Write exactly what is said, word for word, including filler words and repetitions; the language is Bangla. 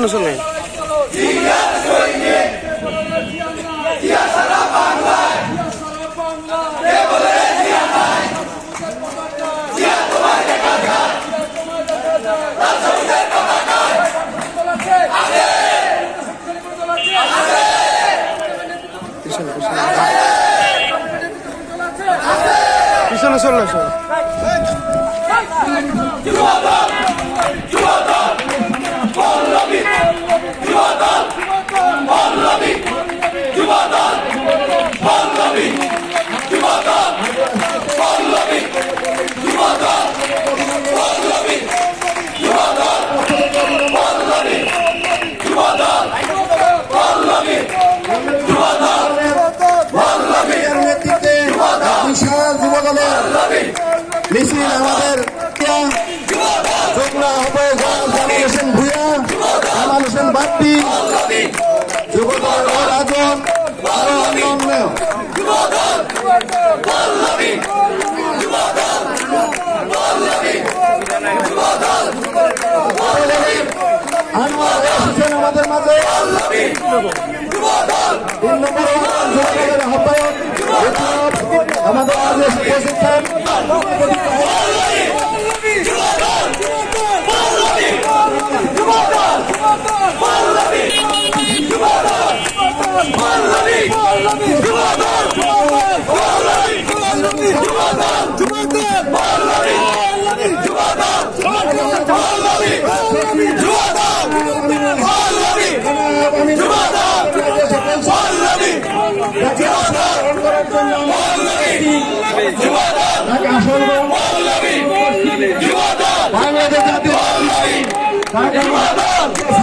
পিছনে চলেন। পিছনে চলে আসো। বিশাল যুবদলের মিছিল আমাদের জামাল হোসেন ভূঁইয়া, জামাল হোসেন বাপ্পি, যুবদলের রাজন আমাদের মাঝে তিন নম্বর যুবদলের আহ্বায়ক আমাদের মাঝে উপস্থিত বাংলাদেশ জাতীয়